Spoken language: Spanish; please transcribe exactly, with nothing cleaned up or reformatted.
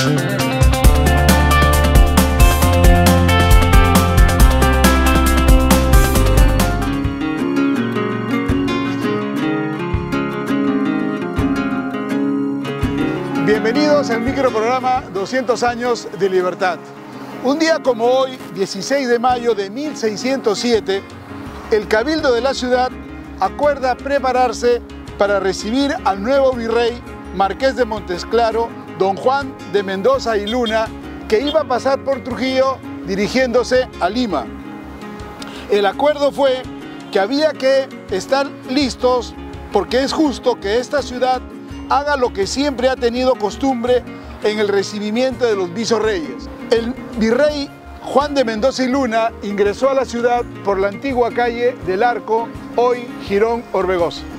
Bienvenidos al microprograma doscientos años de libertad. Un día como hoy, dieciséis de mayo de mil seiscientos siete, el Cabildo de la ciudad acuerda prepararse para recibir al nuevo virrey Marqués de Montesclaro, don Juan de Mendoza y Luna, que iba a pasar por Trujillo dirigiéndose a Lima. El acuerdo fue que había que estar listos porque es justo que esta ciudad haga lo que siempre ha tenido costumbre en el recibimiento de los visorreyes. El virrey Juan de Mendoza y Luna ingresó a la ciudad por la antigua calle del Arco, hoy Girón Orbegoso.